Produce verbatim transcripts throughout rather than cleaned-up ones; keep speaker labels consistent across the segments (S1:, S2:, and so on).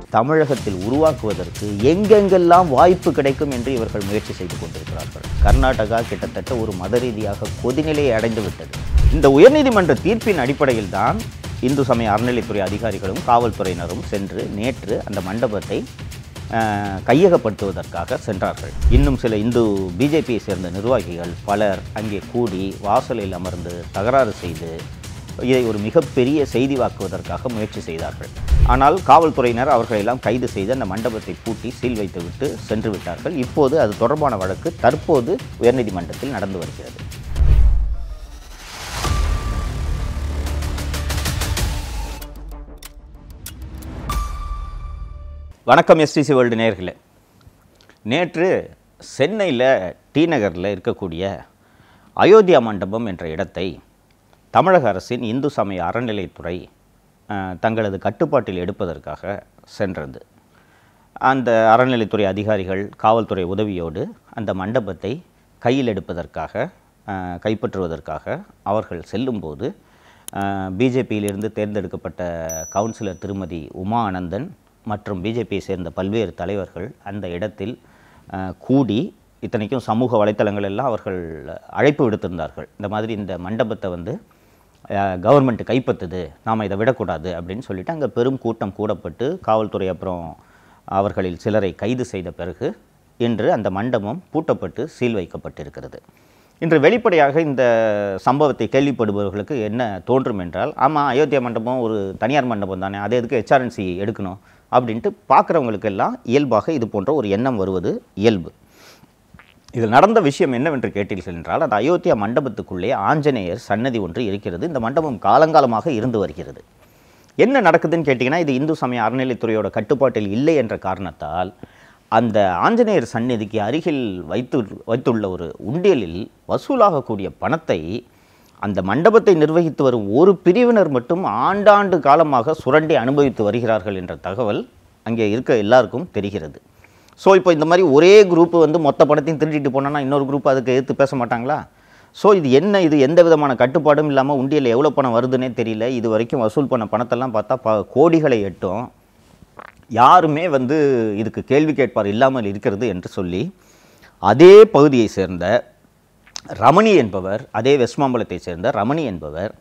S1: தமிழகத்தில் உருவாக்குவதற்கு எங்கெங்கெல்லாம் வாய்ப்பு கிடைக்கும் என்று இவர்கள் முயற்சி செய்து கொண்டிருக்கிறார்கள். கர்நாடகா கிட்டத்தட்ட ஒரு மத ரீதியாக கொதிநிலையை அடைந்து விட்டது. இந்த உயர்நீதிமன்ற தீர்ப்பின் அடிப்படையில் தான் இந்து சமய அறநிலைத்துறை அதிகாரிகளும் காவல்துறையினரும் சென்று நேற்று அந்த மண்டபத்தை கையகப்படுத்துவதற்காக சென்றார்கள். இன்னும் சில இந்து பிஜேபியை சேர்ந்த நிர்வாகிகள் பலர் அங்கே கூடி வாசலில் அமர்ந்து தகராறு செய்து இதை ஒரு மிகப்பெரிய செய்திவாக்குவதற்காக முயற்சி செய்தார்கள். ஆனால் காவல்துறையினர் அவர்களெல்லாம் கைது செய்து அந்த மண்டபத்தை பூட்டி சீல் வைத்துவிட்டு சென்று விட்டார்கள். இப்போது அது தொடர்பான வழக்கு தற்போது உயர்நீதிமன்றத்தில் நடந்து வருகிறது. வணக்கம் எஸ்டிசி வேர்ல்டு நேயர்களே. நேற்று சென்னையில் டி நகரில் இருக்கக்கூடிய அயோத்தியா மண்டபம் என்ற இடத்தை தமிழக அரசின் இந்து சமய அறநிலைத்துறை தங்களது கட்டுப்பாட்டில் எடுப்பதற்காக சென்றது. அந்த அறநிலைத்துறை அதிகாரிகள் காவல்துறை உதவியோடு அந்த மண்டபத்தை கையில் எடுப்பதற்காக கைப்பற்றுவதற்காக அவர்கள் செல்லும்போது பிஜேபியிலிருந்து தேர்ந்தெடுக்கப்பட்ட கவுன்சிலர் திருமதி உமா ஆனந்தன் மற்றும் பிஜேபியை சேர்ந்த பல்வேறு தலைவர்கள் அந்த இடத்தில் கூடி, இத்தனைக்கும் சமூக வலைத்தளங்கள் எல்லாம் அவர்கள் அழைப்பு விடுத்திருந்தார்கள். இந்த மாதிரி இந்த மண்டபத்தை வந்து கவர்மெண்ட் கைப்பற்றுது, நாம் இதை விடக்கூடாது அப்படின்னு சொல்லிட்டு அங்கே பெரும் கூட்டம் கூடப்பட்டு காவல்துறை அப்புறம் அவர்களில் சிலரை கைது செய்த பிறகு இன்று அந்த மண்டபம் பூட்டப்பட்டு சீல் வைக்கப்பட்டிருக்கிறது. இன்று வெளிப்படையாக இந்த சம்பவத்தை கேள்விப்படுபவர்களுக்கு என்ன தோன்றும் என்றால், ஆமாம் அயோத்தியா மண்டபம் ஒரு தனியார் மண்டபம் தானே, அதை எதுக்கு ஹெச்ஆர்என்சி எடுக்கணும் அப்படின்ட்டு பார்க்குறவங்களுக்கெல்லாம் இயல்பாக இது போன்ற ஒரு எண்ணம் வருவது இயல்பு. இதில் நடந்த விஷயம் என்னவென்று கேட்டீர்கள் என்றால், அந்த அயோத்தியா மண்டபத்துக்குள்ளே ஆஞ்சநேயர் சன்னதி ஒன்று இருக்கிறது. இந்த மண்டபம் காலங்காலமாக இருந்து வருகிறது. என்ன நடக்குதுன்னு கேட்டிங்கன்னா, இது இந்து சமய அறநிலைத்துறையோட கட்டுப்பாட்டில் இல்லை என்ற காரணத்தால் அந்த ஆஞ்சநேயர் சன்னதிக்கு அருகில் வைத்து வைத்துள்ள ஒரு உண்டியலில் வசூலாகக்கூடிய பணத்தை அந்த மண்டபத்தை நிர்வகித்து வரும் ஒரு பிரிவினர் மட்டும் ஆண்டாண்டு காலமாக சுரண்டி அனுபவித்து வருகிறார்கள் என்ற தகவல் அங்கே இருக்க எல்லாருக்கும் தெரிகிறது. ஸோ இப்போ இந்த மாதிரி ஒரே குரூப்பு வந்து மொத்த பணத்தையும் திருடிட்டு போனோன்னா இன்னொரு குரூப் அதுக்கு எதிர்த்து பேச மாட்டாங்களா? ஸோ இது என்ன, இது எந்த விதமான கட்டுப்பாடும் இல்லாமல் உண்டியலில் எவ்வளோ பணம் வருதுன்னே தெரியல. இது வரைக்கும் வசூல் பண்ண பணத்தெல்லாம் பார்த்தா ப கோடிகளை எட்டும். யாருமே வந்து இதுக்கு கேள்வி கேட்பார் இல்லாமல் இருக்கிறது என்று சொல்லி அதே பகுதியை சேர்ந்த ரமணி என்பவர், அதே வெஸ்ட் மாம்பலத்தை சேர்ந்த ரமணி என்பவர்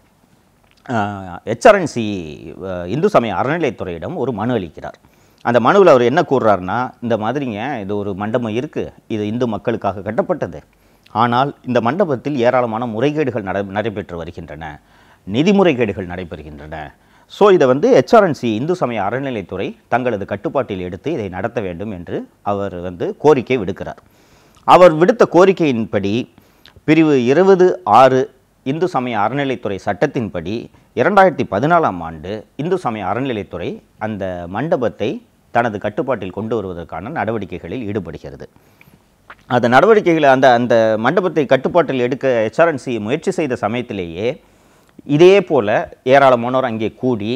S1: ஹெச்ஆர்என்சி இந்து சமய அறநிலைத்துறையிடம் ஒரு மனு அளிக்கிறார். அந்த மனுவில் அவர் என்ன கூறுறாருன்னா, இந்த மாதிரிங்க இது ஒரு மண்டபம் இருக்குது, இது இந்து மக்களுக்காக கட்டப்பட்டது, ஆனால் இந்த மண்டபத்தில் ஏராளமான முறைகேடுகள் நட நடைபெற்று வருகின்றன, நிதி முறைகேடுகள் நடைபெறுகின்றன. ஸோ இதை வந்து ஹெச்ஆர்என்சி இந்து சமய அறநிலைத்துறை தங்களது கட்டுப்பாட்டில் எடுத்து இதை நடத்த வேண்டும் என்று அவர் வந்து கோரிக்கை விடுக்கிறார். அவர் விடுத்த கோரிக்கையின்படி பிரிவு இருபது ஆறு இந்து சமய அறநிலைத்துறை சட்டத்தின்படி இரண்டாயிரத்தி பதினாலாம் ஆண்டு இந்து சமய அறநிலைத்துறை அந்த மண்டபத்தை தனது கட்டுப்பாட்டில் கொண்டு வருவதற்கான நடவடிக்கைகளில் ஈடுபடுகிறது. அந்த நடவடிக்கைகளை அந்த அந்த மண்டபத்தை கட்டுப்பாட்டில் எடுக்க ஹெச்ஆர்என்சி முயற்சி செய்த சமயத்திலேயே இதே போல் ஏராளமானோர் அங்கே கூடி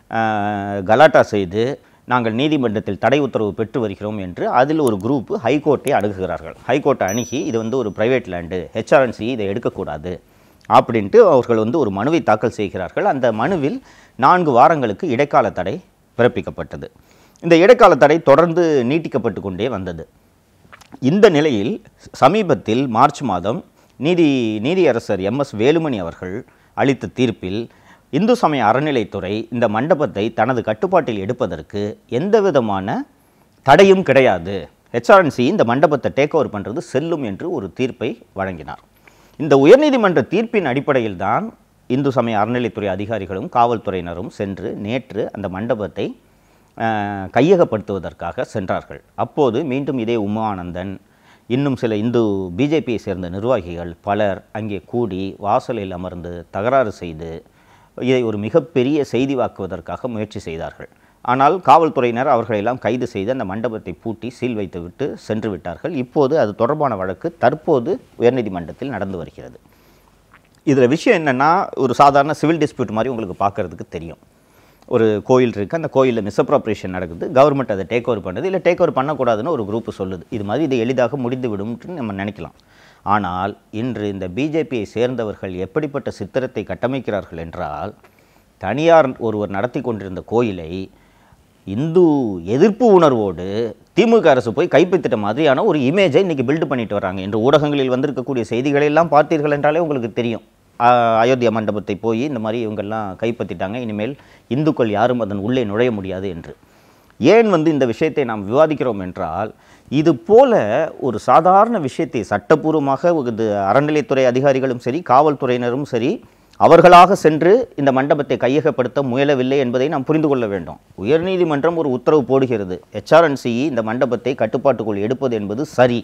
S1: கலாட்டா செய்து நாங்கள் நீதிமன்றத்தில் தடை உத்தரவு பெற்று வருகிறோம் என்று அதில் ஒரு குரூப் ஹைகோர்ட்டை அணுகுகிறார்கள். ஹைகோர்ட்டை அணுகி இது வந்து ஒரு ப்ரைவேட் லேண்டு, ஹெச்ஆர்என்சி இதை எடுக்கக்கூடாது அப்படின்ட்டு அவர்கள் வந்து ஒரு மனுவை தாக்கல் செய்கிறார்கள். அந்த மனுவில் நான்கு வாரங்களுக்கு இடைக்கால தடை பிறப்பிக்கப்பட்டது. இந்த இடைக்கால தடை தொடர்ந்து நீட்டிக்கப்பட்டு கொண்டே வந்தது. இந்த நிலையில் சமீபத்தில் மார்ச் மாதம் நீதி நீதியரசர் எம் எஸ் வேலுமணி அவர்கள் அளித்த தீர்ப்பில் இந்து சமய அறநிலைத்துறை இந்த மண்டபத்தை தனது கட்டுப்பாட்டில் எடுப்பதற்கு எந்த விதமான தடையும் கிடையாது, ஹெச்ஆர்என்சி இந்த மண்டபத்தை டேக் ஓவர் பண்ணுறது செல்லும் என்று ஒரு தீர்ப்பை வழங்கினார். இந்த உயர்நீதிமன்ற தீர்ப்பின் அடிப்படையில் தான் இந்து சமய அறநிலைத்துறை அதிகாரிகளும் காவல்துறையினரும் சென்று நேற்று அந்த மண்டபத்தை கையகப்படுத்துவதற்காக சென்றார்கள். அப்போது மீண்டும் இதே உமா ஆனந்தன் இன்னும் சில இந்து பிஜேபியை சேர்ந்த நிர்வாகிகள் பலர் அங்கே கூடி வாசலில் அமர்ந்து தகராறு செய்து இதை ஒரு மிகப்பெரிய செய்திவாக்குவதற்காக முயற்சி செய்தார்கள். ஆனால் காவல்துறையினர் அவர்களெல்லாம் கைது செய்து அந்த மண்டபத்தை பூட்டி சீல் வைத்துவிட்டு சென்று விட்டார்கள். இப்போது அது தொடர்பான வழக்கு தற்போது உயர்நீதிமன்றத்தில் நடந்து வருகிறது. இதில் விஷயம் என்னென்னா, ஒரு சாதாரண சிவில் டிஸ்பியூட் மாதிரி உங்களுக்கு பார்க்குறதுக்கு தெரியும். ஒரு கோயில் இருக்குது, அந்த கோயிலில் மிஸ்அப்ராப்ரேஷன் நடக்குது, கவர்மெண்ட் அதை டேக் ஓவர் பண்ணுது, இல்லை டேக் ஓவர் பண்ணக்கூடாதுன்னு ஒரு குரூப்பு சொல்லுது. இது மாதிரி இது எளிதாக முடிந்து விடும்னு நம்ம நினைக்கலாம். ஆனால் இன்று இந்த பிஜேபியை சேர்ந்தவர்கள் எப்படிப்பட்ட சித்திரத்தை கட்டமைக்கிறார்கள் என்றால், தனியார் ஒருவர் நடத்தி கொண்டிருந்த கோயிலை இந்து எதிர்ப்பு உணர்வோடு திமுக அரசு போய் கைப்பற்றிட்ட மாதிரியான ஒரு இமேஜை இன்றைக்கி பில்டு பண்ணிட்டு வராங்க. இன்று ஊடகங்களில் வந்திருக்கக்கூடிய செய்திகளை எல்லாம் பார்த்தீர்கள் என்றாலே உங்களுக்கு தெரியும். அயோத்தியா மண்டபத்தை போய் இந்த மாதிரி இவங்கெல்லாம் கைப்பற்றிட்டாங்க, இனிமேல் இந்துக்கள் யாரும் அதன் உள்ளே நுழைய முடியாது என்று. ஏன் வந்து இந்த விஷயத்தை நாம் விவாதிக்கிறோம் என்றால், இது போல ஒரு சாதாரண விஷயத்தை சட்டப்பூர்வமாக இது அறநிலையத்துறை அதிகாரிகளும் சரி காவல்துறையினரும் சரி அவர்களாக சென்று இந்த மண்டபத்தை கையகப்படுத்த முயலவில்லை என்பதை நாம் புரிந்து கொள்ள வேண்டும். உயர்நீதிமன்றம் ஒரு உத்தரவு போடுகிறது, ஹெச்ஆர்என்சிஇ இந்த மண்டபத்தை கட்டுப்பாட்டுக்குள் எடுப்பது என்பது சரி.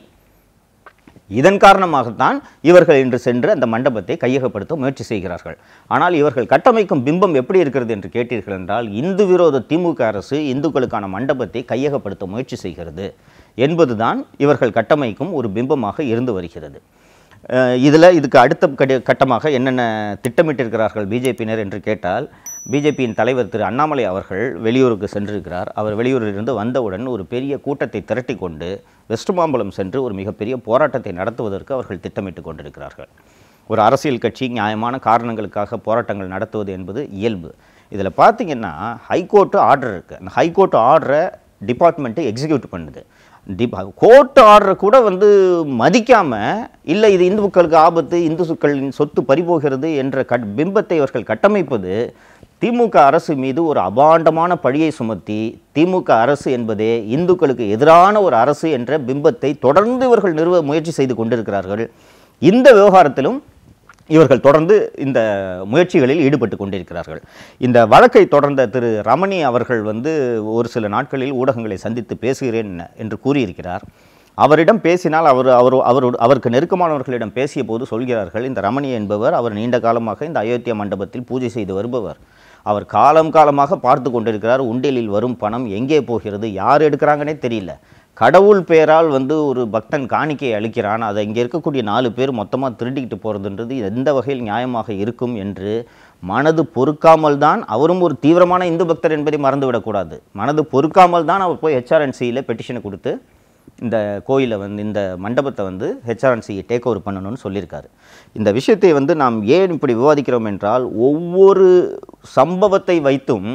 S1: இதன் காரணமாகத்தான் இவர்கள் இன்று சென்று அந்த மண்டபத்தை கையகப்படுத்த முயற்சி செய்கிறார்கள். ஆனால் இவர்கள் கட்டமைக்கும் பிம்பம் எப்படி இருக்கிறது என்று கேட்டீர்கள் என்றால், இந்து விரோத திமுக அரசு இந்துக்களுக்கான மண்டபத்தை கையகப்படுத்த முயற்சி செய்கிறது என்பதுதான் இவர்கள் கட்டமைக்கும் ஒரு பிம்பமாக இருந்து வருகிறது. இதில் இதுக்கு அடுத்த கடி கட்டமாக என்னென்ன திட்டமிட்டிருக்கிறார்கள் பிஜேபியினர் என்று கேட்டால், பிஜேபியின் தலைவர் திரு அண்ணாமலை அவர்கள் வெளியூருக்கு சென்றிருக்கிறார். அவர் வெளியூரிலிருந்து வந்தவுடன் ஒரு பெரிய கூட்டத்தை திரட்டி கொண்டு வெஸ்ட் மாம்பலம் சென்று ஒரு மிகப்பெரிய போராட்டத்தை நடத்துவதற்கு அவர்கள் திட்டமிட்டு கொண்டிருக்கிறார்கள். ஒரு அரசியல் கட்சி நியாயமான காரணங்களுக்காக போராட்டங்கள் நடத்துவது என்பது இயல்பு. இதில் பார்த்திங்கன்னா ஹைகோர்ட்டு ஆர்டர் இருக்குது. அந்த ஹைகோர்ட்டு ஆர்டரை டிபார்ட்மெண்ட்டு எக்ஸிக்யூட் பண்ணுது. டிப் கோர்ட்டு ஆர்டரை கூட வந்து மதிக்காமல், இல்லை இது இந்துக்களுக்கு ஆபத்து, இந்துக்களின் சொத்து பறிபோகிறது என்ற கட் பிம்பத்தை அவர்கள் கட்டமைப்பது திமுக அரசு மீது ஒரு அபாண்டமான பழியை சுமத்தி, திமுக அரசு என்பதே இந்துக்களுக்கு எதிரான ஒரு அரசு என்ற பிம்பத்தை தொடர்ந்து இவர்கள் நிறுவ முயற்சி செய்து கொண்டிருக்கிறார்கள். இந்த விவகாரத்திலும் இவர்கள் தொடர்ந்து இந்த முயற்சிகளில் ஈடுபட்டு கொண்டிருக்கிறார்கள். இந்த வழக்கை தொடர்ந்த திரு ரமணி அவர்கள் வந்து ஒரு சில நாட்களில் ஊடகங்களை சந்தித்து பேசுகிறேன் என்று கூறியிருக்கிறார். அவரிடம் பேசினால் அவர் அவர் அவர் அவருக்கு நெருக்கமானவர்களிடம் பேசிய போது சொல்கிறார்கள், இந்த ரமணி என்பவர் அவர் நீண்ட காலமாக இந்த அயோத்தியா மண்டபத்தில் பூஜை செய்து வருபவர். அவர் காலம் காலமாக பார்த்து கொண்டிருக்கிறார், உண்டியலில் வரும் பணம் எங்கே போகிறது, யார் எடுக்கிறாங்கன்னே தெரியல. கடவுள் பேரால் வந்து ஒரு பக்தன் காணிக்கையை அளிக்கிறான், அதை இங்கே இருக்கக்கூடிய நாலு பேர் மொத்தமாக திருடிக்கிட்டு போகிறதுன்றது எந்த வகையில் நியாயமாக இருக்கும் என்று மனது பொறுக்காமல் தான், அவரும் ஒரு தீவிரமான இந்து பக்தர் என்பதை மறந்துவிடக்கூடாது, மனது பொறுக்காமல் தான் அவர் போய் ஹெச்ஆர்என்சியில் பெட்டிஷனை கொடுத்து இந்த கோயிலை வந்து இந்த மண்டபத்தை வந்து ஹெச்ஆர்என்சியை டேக் ஓவர் பண்ணணும்னு சொல்லியிருக்காரு. இந்த விஷயத்தை வந்து நாம் ஏன் இப்படி விவாதிக்கிறோம் என்றால், ஒவ்வொரு சம்பவத்தை வைத்தும்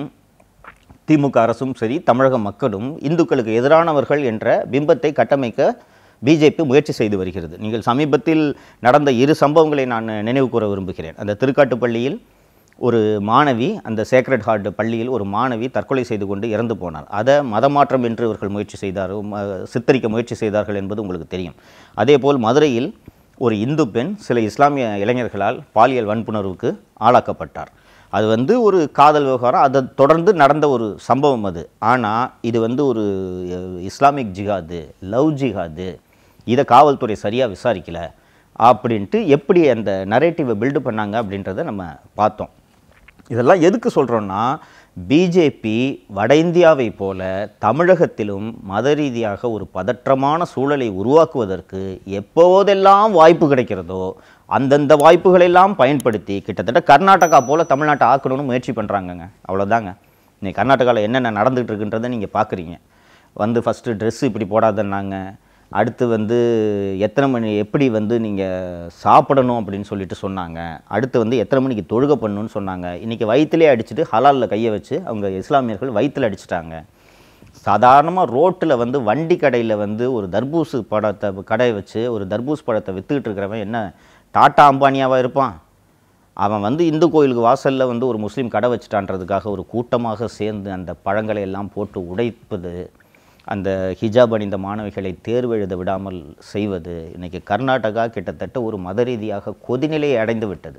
S1: திமுக அரசும் சரி தமிழக மக்களும் இந்துக்களுக்கு எதிரானவர்கள் என்ற பிம்பத்தை கட்டமைக்க பிஜேபி முயற்சி செய்து வருகிறது. நீங்கள் சமீபத்தில் நடந்த இரு சம்பவங்களை நான் நினைவு கூற விரும்புகிறேன். அந்த திருக்காட்டுப்பள்ளியில் ஒரு மாணவி, அந்த சேக்ரட் ஹார்ட் பள்ளியில் ஒரு மாணவி தற்கொலை செய்து கொண்டு இறந்து போனார். அதை மதமாற்றம் என்று இவர்கள் முயற்சி செய்தார், சித்தரிக்க முயற்சி செய்தார்கள் என்பது உங்களுக்கு தெரியும். அதேபோல் மதுரையில் ஒரு இந்து பெண் சில இஸ்லாமிய இளைஞர்களால் பாலியல் வன்புணர்வுக்கு ஆளாக்கப்பட்டார். அது வந்து ஒரு காதல் விவகாரம், அதை தொடர்ந்து நடந்த ஒரு சம்பவம் அது. ஆனால் இது வந்து ஒரு இஸ்லாமிக் ஜிஹாது, லவ் ஜிஹாது, இதை காவல்துறை சரியாக விசாரிக்கலை அப்படின்ட்டு எப்படி அந்த நரேட்டிவை பில்டு பண்ணாங்க அப்படின்றத நம்ம பார்த்தோம். இதெல்லாம் எதுக்கு சொல்கிறோன்னா, பிஜேபி வட இந்தியாவை போல தமிழகத்திலும் மத ரீதியாக ஒரு பதற்றமான சூழலை உருவாக்குவதற்கு எப்போதெல்லாம் வாய்ப்பு கிடைக்கிறதோ அந்தந்த வாய்ப்புகளெல்லாம் பயன்படுத்தி கிட்டத்தட்ட கர்நாடகா போல் தமிழ்நாட்டை ஆக்கணும்னு முயற்சி பண்ணுறாங்கங்க. அவ்வளோதாங்க. இன்னைக்கு கர்நாடகாவில் என்னென்ன நடந்துகிட்டு இருக்குன்றதை நீங்கள் பார்க்குறீங்க. வந்து ஃபஸ்ட்டு ட்ரெஸ்ஸு இப்படி போடாதன்னாங்க, அடுத்து வந்து எத்தனை மணி எப்படி வந்து நீங்கள் சாப்பிடணும் அப்படின்னு சொல்லிட்டு சொன்னாங்க, அடுத்து வந்து எத்தனை மணிக்கு தொழுகை பண்ணணும்னு சொன்னாங்க. இன்றைக்கி வயிற்றுலேயே அடிச்சுட்டு ஹலாலில் கையை வச்சு அவங்க இஸ்லாமியர்கள் வயிற்றில் அடிச்சிட்டாங்க. சாதாரணமாக ரோட்டில் வந்து வண்டி கடையில் வந்து ஒரு தர்பூஸ் பழத்தை கடை வச்சு ஒரு தர்பூஸ் பழத்தை விற்றுக்கிட்டு இருக்கிறவன் என்ன டாட்டா அம்பானியாவாக இருப்பான்? அவன் வந்து இந்து கோயிலுக்கு வாசலில் வந்து ஒரு முஸ்லீம் கடை வச்சுட்டான்றதுக்காக ஒரு கூட்டமாக சேர்ந்து அந்த பழங்களை எல்லாம் போட்டு உடைப்பது, அந்த ஹிஜாப் அணிந்த மாணவிகளை தேர்வு எழுத விடாமல் செய்வது, இன்றைக்கி கர்நாடகா கிட்டத்தட்ட ஒரு மத ரீதியாக கொதிநிலையை அடைந்து விட்டது.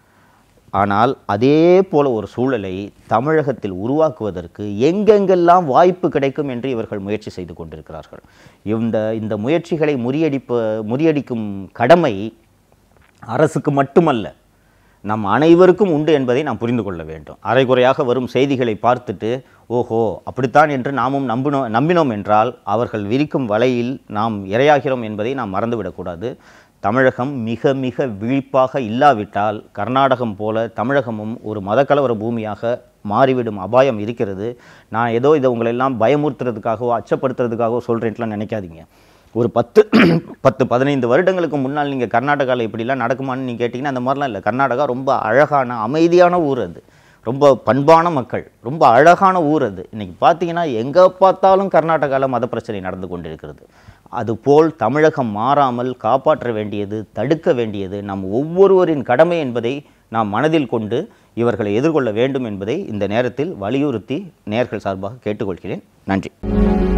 S1: ஆனால் அதே போல ஒரு சூழலை தமிழகத்தில் உருவாக்குவதற்கு எங்கெங்கெல்லாம் வாய்ப்பு கிடைக்கும் என்று இவர்கள் முயற்சி செய்து கொண்டிருக்கிறார்கள். இந்த இந்த முயற்சிகளை முறியடிப்ப முறியடிக்கும் கடமை அரசுக்கு மட்டுமல்ல, நம் அனைவருக்கும் உண்டு என்பதை நாம் புரிந்து கொள்ள வேண்டும். அரைகுறையாக வரும் செய்திகளை பார்த்துட்டு ஓஹோ அப்படித்தான் என்று நாமும் நம்பினோம் நம்பினோம் என்றால் அவர்கள் விரிக்கும் வலையில் நாம் இரையாகிறோம் என்பதை நாம் மறந்துவிடக்கூடாது. தமிழகம் மிக மிக விழிப்பாக இல்லாவிட்டால் கர்நாடகம் போல தமிழகமும் ஒரு மதக்கலவர பூமியாக மாறிவிடும் அபாயம் இருக்கிறது. நான் ஏதோ இதை உங்களெல்லாம் பயமுறுத்துறதுக்காகவோ அச்சப்படுத்துறதுக்காகவோ சொல்கிறேன்ட்டுலாம் நினைக்காதீங்க. ஒரு பத்து பத்து பதினைந்து வருடங்களுக்கு முன்னால் நீங்கள் கர்நாடகாவில் இப்படிலாம் நடக்குமான்னு நீங்கள் கேட்டிங்கன்னா அந்த மாதிரிலாம் இல்லை. கர்நாடகா ரொம்ப அழகான அமைதியான ஊர். அது ரொம்ப பண்பான மக்கள், ரொம்ப அழகான ஊர் அது. இன்றைக்கி பார்த்தீங்கன்னா எங்கே பார்த்தாலும் கர்நாடகாவில் மத பிரச்சனை நடந்து கொண்டிருக்கிறது. அதுபோல் தமிழகம் மாறாமல் காப்பாற்ற வேண்டியது, தடுக்க வேண்டியது நம் ஒவ்வொருவரின் கடமை என்பதை நாம் மனதில் கொண்டு இவர்களை எதிர்கொள்ள வேண்டும் என்பதை இந்த நேரத்தில் வலியுறுத்தி நேயர்கள் சார்பாக கேட்டுக்கொள்கிறேன். நன்றி.